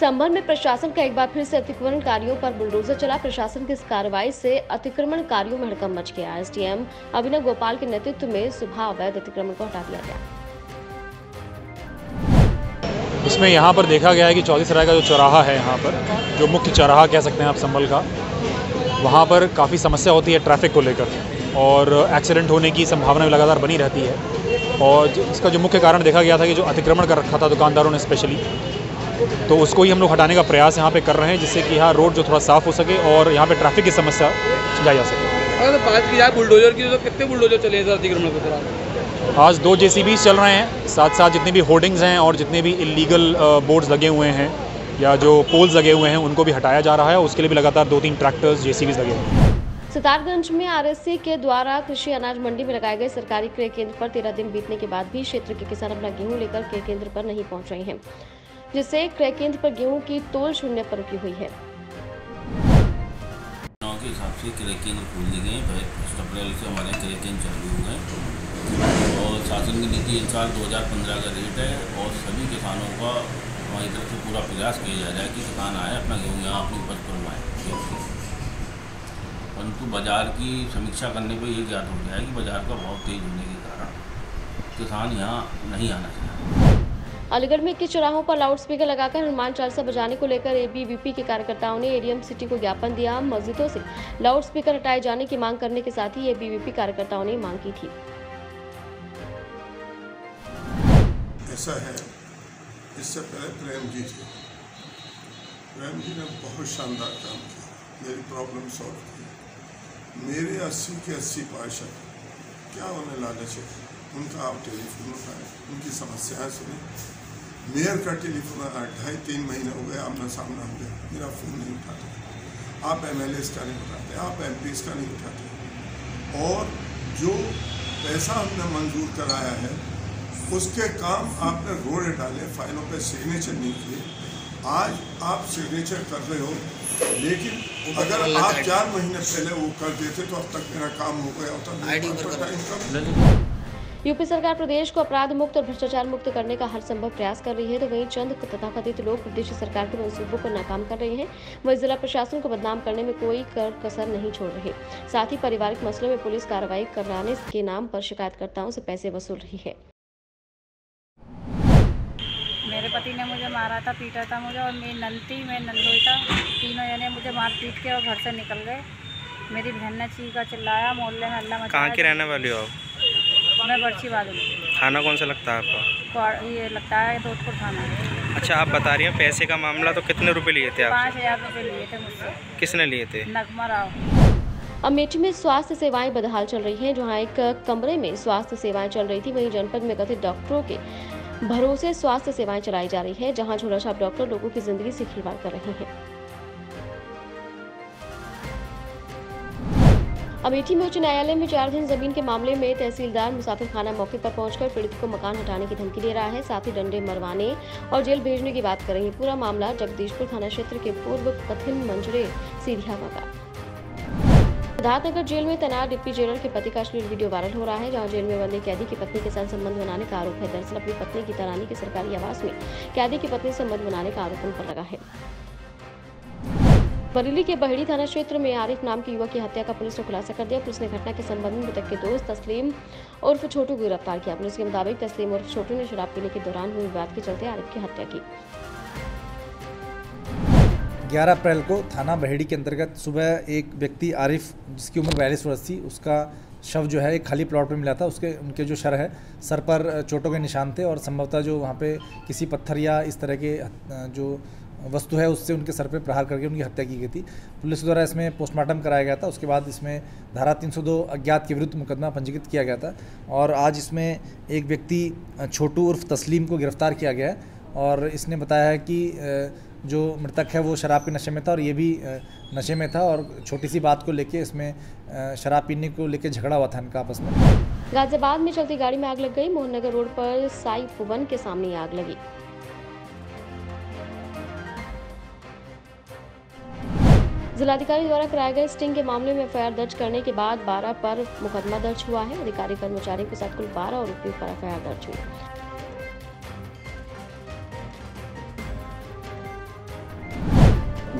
संभल में प्रशासन का एक बार फिर से अतिक्रमणकारियों पर बुलडोजर चला। प्रशासन की इस कार्रवाई से अतिक्रमणकारियों में हड़कंप मच गया। एसडीएम अभिनव गोपाल के नेतृत्व में सुबह अवैध अतिक्रमण को हटा दिया गया। इसमें यहाँ पर देखा गया है कि चौधरी का जो चौराहा है, यहाँ पर जो मुख्य चौराहा कह सकते हैं आप संभल का, वहाँ पर काफ़ी समस्या होती है ट्रैफिक को लेकर और एक्सीडेंट होने की संभावना भी लगातार बनी रहती है। और इसका जो मुख्य कारण देखा गया था कि जो अतिक्रमण कर रखा था दुकानदारों ने स्पेशली, तो उसको ही हम लोग हटाने का प्रयास यहाँ पे कर रहे हैं, जिससे कि यहाँ रोड जो थोड़ा साफ़ हो सके और यहाँ पे ट्रैफिक की समस्या सुलझाई जा सके। अगर बात की जाए बुलडोजर की, तो कितने बुलडोजर चले हैं अतिक्रमण के दौरान? आज 2 JCBs चल रहे हैं, साथ साथ जितने भी होर्डिंग्स हैं और जितने भी इलीगल बोर्ड्स लगे हुए हैं या जो पोल्स लगे हुए हैं उनको भी हटाया जा रहा है। उसके लिए भी लगातार 2-3 ट्रैक्टर्स JCBs लगे हैं। सितारगंज में RSC के द्वारा कृषि अनाज मंडी में लगाए गए सरकारी क्रय केंद्र पर 13 दिन बीतने के बाद भी क्षेत्र के किसान अपना गेहूं लेकर क्रय केंद्र पर नहीं पहुंच रहे हैं, जिससे क्रय केंद्र पर गेहूं की तोल शून्य पर रुकी हुई है। के हिसाब से क्रय केंद्र खोल दिए गए हैं। 1 अप्रैल से हमारे क्रय केंद्र चालू हो गए और शासन की नीति अनुसार 2015 का रेट है और सभी किसानों का हमारी तरफ से पूरा प्रयास किया जा रहा है कि किसान आए अपना गेहूँ यहाँ अपनी उपज करवाएँ। परंतु बाज़ार की समीक्षा करने पर ये ज्ञात हो गया है कि बाज़ार का भाव तेज होने के कारण किसान यहाँ नहीं आना चाह रहे। अलीगढ़ में 21 चौराहों पर लाउडस्पीकर लगाकर हनुमान चालीसा बजाने को लेकर ABVP के कार्यकर्ताओं ने ADM सिटी को ज्ञापन दिया। मस्जिदों से लाउडस्पीकर हटाए जाने की मांग करने के साथ ही ABVP कार्यकर्ताओं ने मांग की थी। ऐसा है, इससे पहले प्रेम जी थे। प्रेम जी ने बहुत शानदार काम किया, मेरी प्रॉब्लम सॉल्व की। मेरे 80 के 80% क्या उन्हें लालच है, उनका आप टेलीफोन उठाएं, उनकी समस्याएं सुने। मेयर का टेलीफोन 2.5-3 महीने हो गए आमना सामना हो गया, मेरा फ़ोन नहीं उठाते। आप MLAs का नहीं उठाते, आप MPs का नहीं उठाते। और जो पैसा हमने मंजूर कराया है उसके काम आपने रोड़े डाले, फाइलों पे सिग्नेचर नहीं किए। आज आप सिग्नेचर कर रहे हो, लेकिन अगर आप 4 महीने पहले वो कर देते तो अब तक मेरा काम हो गया होता। यूपी सरकार प्रदेश को अपराध मुक्त और भ्रष्टाचार मुक्त करने का हर संभव प्रयास कर रही है, तो वहीं चंद तथाकथित लोग प्रदेश सरकार के मंसूबों को नाकाम कर रहे हैं। वहीं जिला प्रशासन को बदनाम करने में कोई कसर नहीं छोड़ रहे। साथ ही पारिवारिक मसलों में पुलिस कार्रवाई कराने के नाम पर शिकायतकर्ताओं से पैसे वसूल रही है। मेरे पति ने मुझे मारा था, पीटा था मुझे, और मेरी नंदी में नंदोई था, तीनों जने मुझे मार पीट के और घर से निकल गए। मेरी बहन ने चीखा चिल्लाया, मोहल्ले में हल्ला मचा। कहाँ के रहने वाली हो आप? मैं बर्ची वाली। थाना कौन सा लगता है आपका? ये लगता है जोधपुर थाना। अच्छा, आप बता रही हैं पैसे का मामला, तो कितने रुपए लिए थे आप? 5000 रुपये लिए थे मुझसे। किसने लिए थे? नगमा राव। अमेठी में स्वास्थ्य सेवाएं बदहाल चल रही हैं, जहां एक कमरे में स्वास्थ्य सेवाएं चल रही थी, वहीं जनपद में कथित डॉक्टरों के भरोसे स्वास्थ्य सेवाएं चलाई जा रही है, जहां झोलाछाप डॉक्टर लोगों की जिंदगी से खिलवाड़ कर रहे हैं। अमेठी में उच्च न्यायालय में 4 दिन जमीन के मामले में तहसीलदार मुसाफिर खाना मौके पर पहुंचकर पीड़ित को मकान हटाने की धमकी दे रहा है, साथ ही डंडे मरवाने और जेल भेजने की बात कर रही है। पूरा मामला जगदीशपुर थाना क्षेत्र के पूर्व कथिन मंजरे सीधियावा का। सिद्धार्थनगर जेल में तैनात डिप्टी जेलर के पति का अश्लील वीडियो वायरल हो रहा है, जहां जेल में बंदी कैदी की पत्नी के साथ संबंध बनाने का आरोप है। दरअसल अपनी पत्नी की तरानी के सरकारी आवास में कैदी की पत्नी से संबंध बनाने का आरोप उन पर लगा है। बरेली के बहेड़ी थाना क्षेत्र में आरिफ नाम के युवक की हत्या का पुलिस ने खुलासा कर दिया। पुलिस ने घटना के संबंध में मृतक के दोस्त तस्लीम उर्फ छोटू को गिरफ्तार किया। पुलिस के मुताबिक तस्लीम उर्फ छोटू ने शराब पीने के दौरान हुए विवाद के चलते आरिफ की हत्या की। 11 अप्रैल को थाना बहेड़ी के अंतर्गत सुबह एक व्यक्ति आरिफ, जिसकी उम्र 42 वर्ष थी, उसका शव जो है एक खाली प्लॉट पर मिला था। उनके जो सर पर चोटों के निशान थे और संभवतः जो वहाँ पे किसी पत्थर या इस तरह के जो वस्तु है उससे उनके सर पे प्रहार करके उनकी हत्या की गई थी। पुलिस द्वारा इसमें पोस्टमार्टम कराया गया था। उसके बाद इसमें धारा 302 अज्ञात के विरुद्ध मुकदमा पंजीकृत किया गया था और आज इसमें एक व्यक्ति छोटू उर्फ तस्लीम को गिरफ्तार किया गया है और इसने बताया है कि जो मृतक है वो शराब के नशे में था और ये भी नशे में था और छोटी सी बात को लेके इसमें शराब पीने को लेके झगड़ा हुआ था इनका आपस में। गाजियाबाद में चलती गाड़ी में आग लग गई। मोहननगर रोड पर साई भवन के सामने आग लगी। जिलाधिकारी द्वारा कराए गए स्टिंग के मामले में FIR दर्ज करने के बाद 12 पर मुकदमा दर्ज हुआ है। अधिकारी कर्मचारियों के साथ कुल 12 आरोपियों पर FIR दर्ज हुई।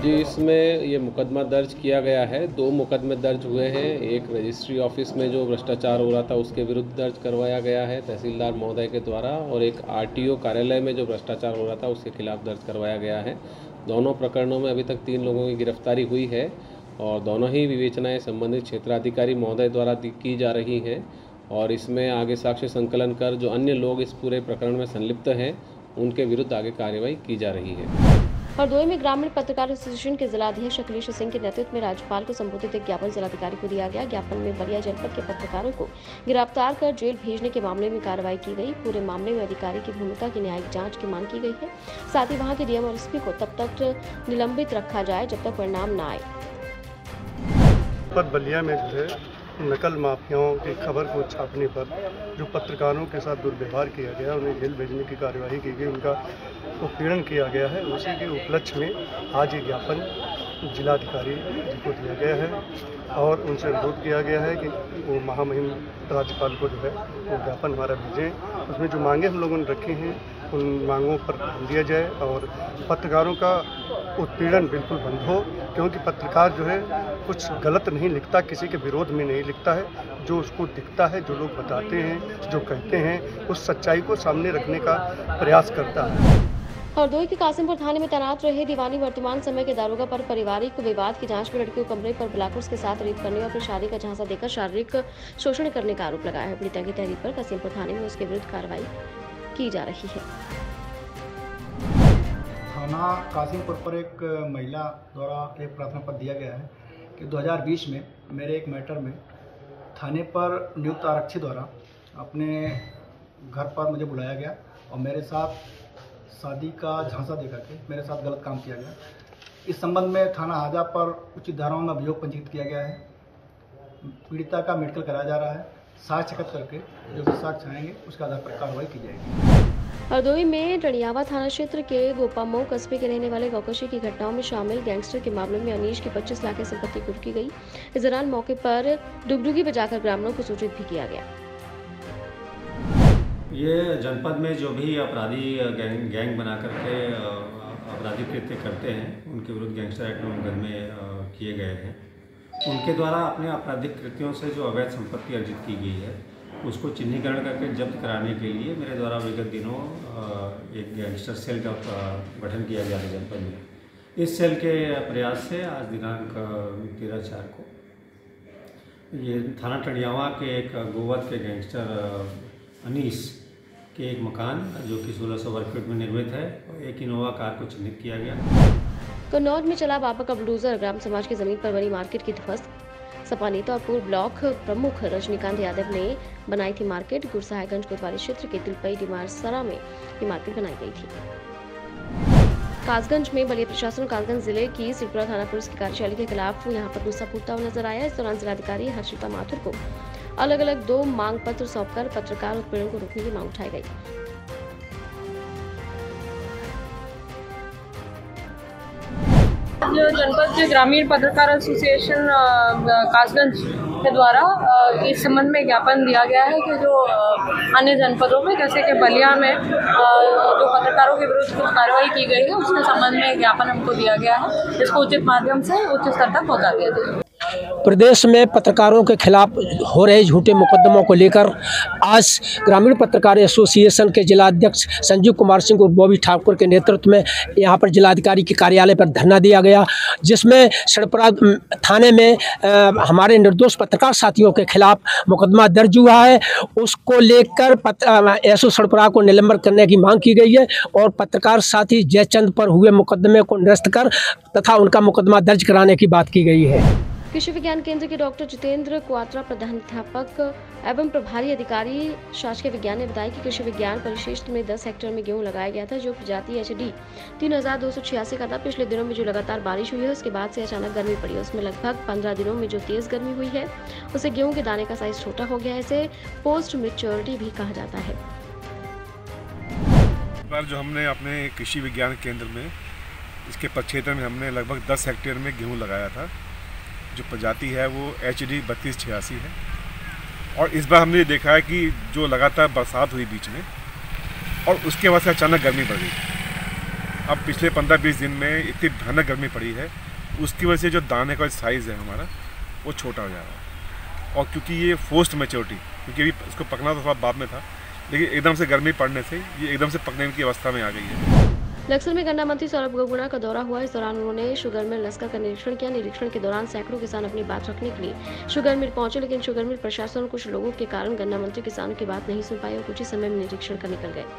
जी, इसमें ये मुकदमा दर्ज किया गया है। 2 मुकदमे दर्ज हुए हैं। एक रजिस्ट्री ऑफिस में जो भ्रष्टाचार हो रहा था उसके विरुद्ध दर्ज करवाया गया है तहसीलदार महोदय के द्वारा, और एक आरटीओ कार्यालय में जो भ्रष्टाचार हो रहा था उसके खिलाफ दर्ज करवाया गया है। दोनों प्रकरणों में अभी तक 3 लोगों की गिरफ्तारी हुई है और दोनों ही विवेचनाएँ संबंधित क्षेत्राधिकारी महोदय द्वारा की जा रही हैं, और इसमें आगे साक्ष्य संकलन कर जो अन्य लोग इस पूरे प्रकरण में संलिप्त हैं उनके विरुद्ध आगे कार्रवाई की जा रही है। हरदोई में ग्रामीण पत्रकार एसोसिएशन के जिलाध्यक्ष अखिलेश सिंह के नेतृत्व में राज्यपाल को संबोधित एक ज्ञापन जिलाधिकारी को दिया गया। ज्ञापन में बलिया जनपद के पत्रकारों को गिरफ्तार कर जेल भेजने के मामले में कार्रवाई की गई। पूरे मामले में अधिकारी की भूमिका की न्यायिक जांच की मांग की गई है। साथ ही वहां के डीएम और एसपी को तब तक निलंबित रखा जाए जब तक परिणाम न आए। बलिया में जो है नकल माफियाओं की खबर को छापने पर जो पत्रकारों के साथ दुर्व्यवहार किया गया, उन्हें जेल भेजने की कार्यवाही की गई, उनका उत्पीड़न किया गया है। उसी के उपलक्ष्य में आज ये ज्ञापन जिलाधिकारी जी को दिया गया है और उनसे अनुरोध किया गया है कि वो महामहिम राज्यपाल को जो है वो ज्ञापन हमारा भेजें। उसमें जो मांगे हम लोगों ने रखी हैं उन मांगों पर ध्यान दिया जाए और पत्रकारों का उत्पीड़न बिल्कुल बंद हो, क्योंकि पत्रकार जो है कुछ गलत नहीं लिखता, किसी के विरोध में नहीं लिखता है। जो उसको दिखता है, जो लोग बताते हैं, जो कहते हैं, उस सच्चाई को सामने रखने का प्रयास करता है। हरदोई के कासिमपुर थाने में तैनात रहे दीवानी वर्तमान समय के दारोगा पर पारिवारिक विवाद की जांच में लड़की को कमरे पर बुलाकर उसके साथ रेप करने और फिर शादी का झांसा देकर शारीरिक शोषण करने का आरोप लगाया है। पीड़िता की तहरीर पर कासिमपुर थाने में उसके विरुद्ध कार्रवाई की जा रही है। थाना कासिमपुर पर एक महिला द्वारा एक प्रार्थना पत्र दिया गया है कि 2020 में मेरे एक मैटर में थाने पर नियुक्त आरक्षी द्वारा अपने घर पर मुझे बुलाया गया और मेरे साथ शादी का झांसा देकर के मेरे साथ गलत काम किया गया। इस संबंध में थाना हाजा पर उचित धाराओं में अभियोग पंजीकृत किया गया है। पीड़िता का मेडिकल कराया जा रहा है। साक्ष्य एकत्र करके जो भी साक्ष्य आएंगे उसके आधार पर कार्रवाई की जाएगी। हरदोई में डड़ियावा थाना क्षेत्र के गोपामऊ कस्बे के रहने वाले गौकशी की घटनाओं में शामिल गैंगस्टर के मामले में अनीश की 25 लाख की संपत्ति कुर्क की गई। इस दौरान मौके पर डुगडुगी बजाकर ग्रामीणों को सूचित भी किया गया। ये जनपद में जो भी अपराधी गैंग बना करके आपराधिक कृत्य करते हैं उनके विरुद्ध गैंगस्टर एक्ट में मुकदमे किए गए हैं। उनके द्वारा अपने आपराधिक कृत्यों से जो अवैध संपत्ति अर्जित की गई है उसको चिन्हीकरण करके जब्त कराने के लिए मेरे द्वारा विगत दिनों एक गैंगस्टर सेल का गठन किया गया है जनपद में। इस सेल के प्रयास से आज दिनांक 13/4 को ये थाना टंडियावा के एक गोवध के गैंगस्टर अनीस के एक मकान जो कि 1600 वर्ग फीट में निर्मित है और एक इनोवा कार को चिन्हित किया गया। कन्नौज में चला बाबा का बुलडोजर। ग्राम समाज की जमीन पर बनी मार्केट की ध्वस्त। सपा नेता और पूर्व ब्लॉक प्रमुख रजनीकांत यादव ने बनाई थी मार्केट। गुरसाहिबगंज कोतवाली क्षेत्र के तिलपई डिमारसरा में ये मार्केट बनाई गई थी। कासगंज में बलिया प्रशासन कासगंज जिले की सिरपुरा थाना पुलिस की कार्यशैली के खिलाफ यहां पर गुस्सा फूटता हुआ नजर आया। इस दौरान जिलाधिकारी हर्षिता माथुर को अलग अलग 2 मांग पत्र सौंपकर पत्रकार उत्पीड़न को रोकने की मांग उठाई गई। जो जनपद के ग्रामीण पत्रकार एसोसिएशन कासगंज के द्वारा इस संबंध में ज्ञापन दिया गया है कि जो अन्य जनपदों में जैसे कि बलिया में जो पत्रकारों के विरुद्ध कुछ कार्रवाई की गई है उसके संबंध में ज्ञापन हमको दिया गया है, जिसको उचित माध्यम से उच्च स्तर तक पहुंचा दिया जाए। प्रदेश में पत्रकारों के खिलाफ हो रहे झूठे मुकदमों को लेकर आज ग्रामीण पत्रकार एसोसिएशन के जिलाध्यक्ष संजीव कुमार सिंह और बॉबी ठाकुर के नेतृत्व में यहां पर जिलाधिकारी के कार्यालय पर धरना दिया गया, जिसमें सड़परा थाने में हमारे निर्दोष पत्रकार साथियों के खिलाफ मुकदमा दर्ज हुआ है। उसको लेकर एसओ सड़परा को निलंबन करने की मांग की गई है और पत्रकार साथी जयचंद पर हुए मुकदमे को निरस्त कर तथा उनका मुकदमा दर्ज कराने की बात की गई है। कृषि विज्ञान केंद्र के डॉक्टर जितेंद्र क्वात्रा प्रधानाध्यापक एवं प्रभारी अधिकारी शासकीय विज्ञान ने बताया कि कृषि विज्ञान परिक्षेत्र में 10 हेक्टेयर में गेहूं लगाया गया था, जो प्रजाति HD 3286 का था। पिछले दिनों में जो लगातार बारिश हुई है उसके बाद से अचानक गर्मी पड़ी। उसमें लगभग 15 दिनों में जो तेज गर्मी हुई है उससे गेहूं के दाने का साइज छोटा हो गया है। इसे पोस्ट मैच्योरिटी भी कहा जाता है। बार जो हमने अपने कृषि विज्ञान केंद्र में इसके प्रक्षेत्र में हमने लगभग 10 हेक्टेयर में गेहूँ लगाया था। जो प्रजाति है वो HD 3286 है और इस बार हमने देखा है कि जो लगातार बरसात हुई बीच में और उसके बाद से अचानक गर्मी बढ़ गई। अब पिछले 15-20 दिन में इतनी भयानक गर्मी पड़ी है, उसकी वजह से जो दाने का साइज़ है हमारा वो छोटा हो जा रहा है। और क्योंकि ये फोस्ट मैच्योरिटी, क्योंकि अभी इसको पकना तो थोड़ा बाद में था, लेकिन एकदम से गर्मी पड़ने से ये एकदम से पकने की अवस्था में आ गई है। लक्सर में गन्ना मंत्री सौरभ गोगुना का दौरा हुआ। इस दौरान उन्होंने शुगर मिल लस्कर का निरीक्षण किया। निरीक्षण के दौरान सैकड़ों किसान अपनी बात रखने के लिए शुगर मिल पहुंचे, लेकिन शुगर मिल प्रशासन और कुछ लोगों के कारण गन्ना मंत्री किसानों की बात नहीं सुन पाए और कुछ ही समय में निरीक्षण कर निकल गए।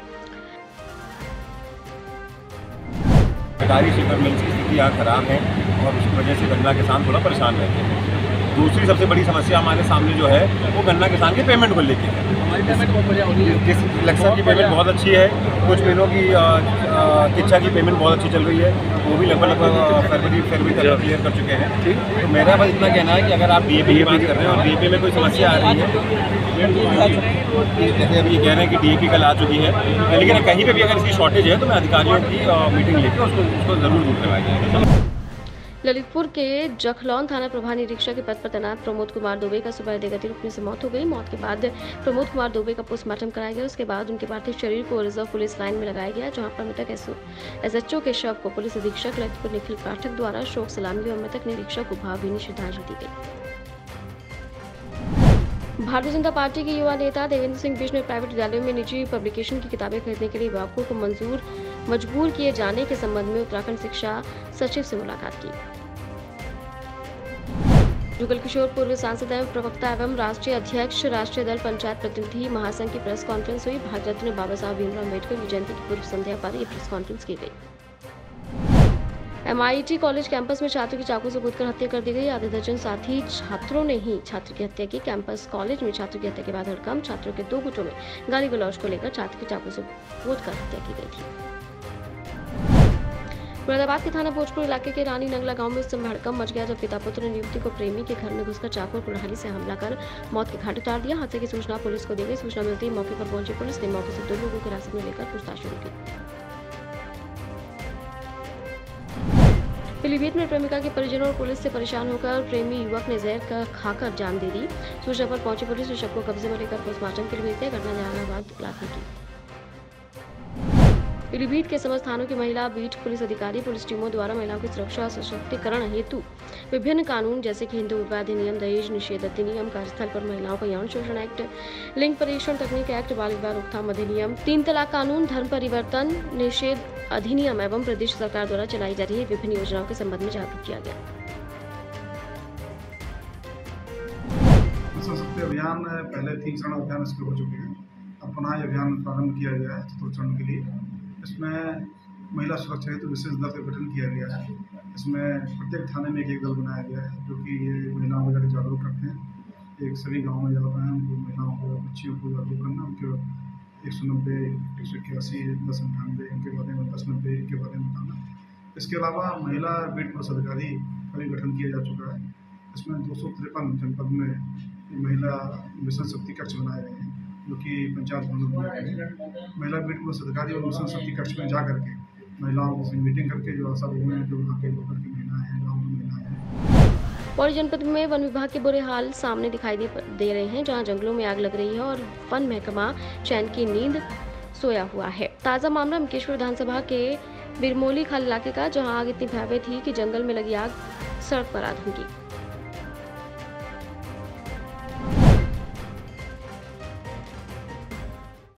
सरकारी शुगर मिल की स्थिति यहाँ खराब है और उसकी वजह से गन्ना किसान थोड़ा परेशान रहते हैं। दूसरी सबसे बड़ी समस्या हमारे सामने जो है वो गन्ना किसान के पेमेंट को लेके है। लक्सर की पेमेंट बहुत अच्छी है, कुछ महीनों की किच्छा की पेमेंट बहुत अच्छी चल रही है, वो भी लगभग फरवरी तक क्लियर कर चुके हैं। तो मेरा बस इतना कहना है कि अगर आप डीएपी की बात कर रहे हैं और डीएपी में कोई समस्या आ रही है, जैसे अभी कह रहे हैं कि डीएपी कल आ चुकी है, लेकिन कहीं पर भी अगर इसकी शॉर्टेज है तो मैं अधिकारियों की मीटिंग लेकर उसको ज़रूर दूर करवाया जाएगा। ललितपुर के जखलौन थाना प्रभारी निरीक्षक के पद पर तैनात प्रमोद कुमार दुबे का सुबह देर रुकने से मौत हो गई। मौत के बाद प्रमोद कुमार दुबे का पोस्टमार्टम कराया गया। उसके बाद उनके पार्थिव शरीर को रिजर्व पुलिस लाइन में लगाया गया, जहां पर मृतक एसएचओ के शव को पुलिस अधीक्षक ललितपुर निखिल पाठक द्वारा शोक सलामी और मृतक निरीक्षक को भावभीनी श्रद्धांजलि दी गई। भारतीय जनता पार्टी के युवा नेता देवेंद्र सिंह बिष्ट ने प्राइवेट विद्यालयों में निजी पब्लिकेशन की किताबें खरीदने के लिए अभिभावकों को मजबूर किए जाने के संबंध में उत्तराखंड शिक्षा सचिव से मुलाकात की। जुगल किशोर पूर्व सांसद एवं प्रवक्ता एवं राष्ट्रीय अध्यक्ष राष्ट्रीय दल पंचायत प्रतिनिधि महासंघ की प्रेस कॉन्फ्रेंस हुई। भारत रत्न बाबा साहब भीमराव अम्बेडकर की जयंती की पूर्व संध्या पर यह प्रेस कॉन्फ्रेंस की गई। MIT कॉलेज कैंपस में छात्र की चाकू से कूदकर हत्या कर दी गई। आधे दर्जन साथी छात्रों ने ही छात्र की हत्या की। कैंपस कॉलेज में छात्र की हत्या के बाद हड़कंप, छात्रों के 2 गुटों में गाली गलौज को लेकर छात्र की चाकू से कूदकर हत्या की गई थी। मुरादाबाद के थाना भोजपुर इलाके के रानी नंगला गांव में उस समय हड़कंप मच गया जब पिता पुत्र ने युवती को प्रेमी के घर में घुसकर चाकू और कुल्हाड़ी से हमला कर मौत के घाट उतार दिया। हादसे की सूचना पुलिस को दी गई। सूचना मिलते ही मौके पर पहुंची पुलिस ने मौके से 2 लोगों को हिरासत में लेकर पूछताछ शुरू की। पीलीभीत में प्रेमिका के परिजनों और पुलिस से परेशान होकर प्रेमी युवक ने जहर खाकर जान दे दी। सूचना पर पहुंची पुलिस ने शव को कब्जे में लेकर पोस्टमार्टम के लिए भेज दिया। घटना जहानाबाद इलाके की। पीलीभीत के समस्त थानों की महिला बीट पुलिस अधिकारी पुलिस टीमों द्वारा महिलाओं की सुरक्षा और सशक्तिकरण हेतु विभिन्न कानून जैसे कि हिंदू विवाह अधिनियम, दहेज निषेध अधिनियम, कार्यस्थल पर महिलाओं का यौन शोषण एक्ट, लिंग परीक्षण तकनीक एक्ट, बाल विवाह रोकथाम अधिनियम, 3 तलाक कानून, धर्म परिवर्तन निषेध अधिनियम एवं प्रदेश सरकार द्वारा चलाई जा रही विभिन्न योजनाओं के संबंध में जागरूक किया गया। सशक्ति अभियान पहले 3 चरण अभियान इसके हो चुके हैं। अब पुनः अभियान प्रारंभ किया गया है 4 चरण के लिए। इसमें महिला सुरक्षा हेतु विशेष दल का गठन किया गया है। इसमें प्रत्येक थाने में एक दल बनाया गया है जो कि ये महिलाओं को जाकर जागरूक करते हैं। एक सभी गाँव में जाते हैं, उनको महिलाओं को, बच्चियों को जागरूक करना, उनके 190, 181, 1098 इनके बारे में, 1090 इनके बारे में बताना। इसके अलावा महिला बीट पुलिस अधिकारी का भी गठन किया जा चुका है। इसमें 253 जनपद में महिला मिशन शक्ति कक्ष बनाए गए हैं जो कि पंचायत भवनों में महिला बीट पुलिस अधिकारी और मिशन शक्ति कक्ष में जा करके महिलाओं से मीटिंग करके जो आशा बहुएं हैं, जो वहाँ के लोकल की महिलाएं हैं, गाँव में महिलाएं हैं। पौड़ी जनपद में वन विभाग के बुरे हाल सामने दिखाई दे रहे हैं, जहां जंगलों में आग लग रही है और वन महकमा चैन की नींद सोया हुआ है। ताज़ा मामला मुकेश्वर विधानसभा के बिरमोली खाल इलाके का, जहां आग इतनी भयावह थी कि जंगल में लगी आग सड़क पर आ धमकी।